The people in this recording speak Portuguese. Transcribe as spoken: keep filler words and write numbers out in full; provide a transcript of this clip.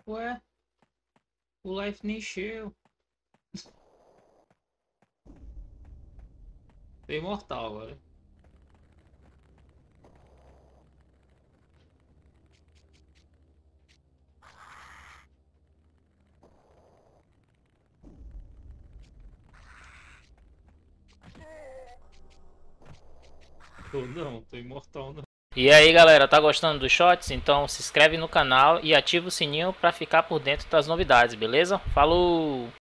Ué, o life nem encheu. Tô imortal agora. Tô não, tô imortal não. E aí galera, tá gostando dos shots? Então se inscreve no canal e ativa o sininho para ficar por dentro das novidades, beleza? Falou!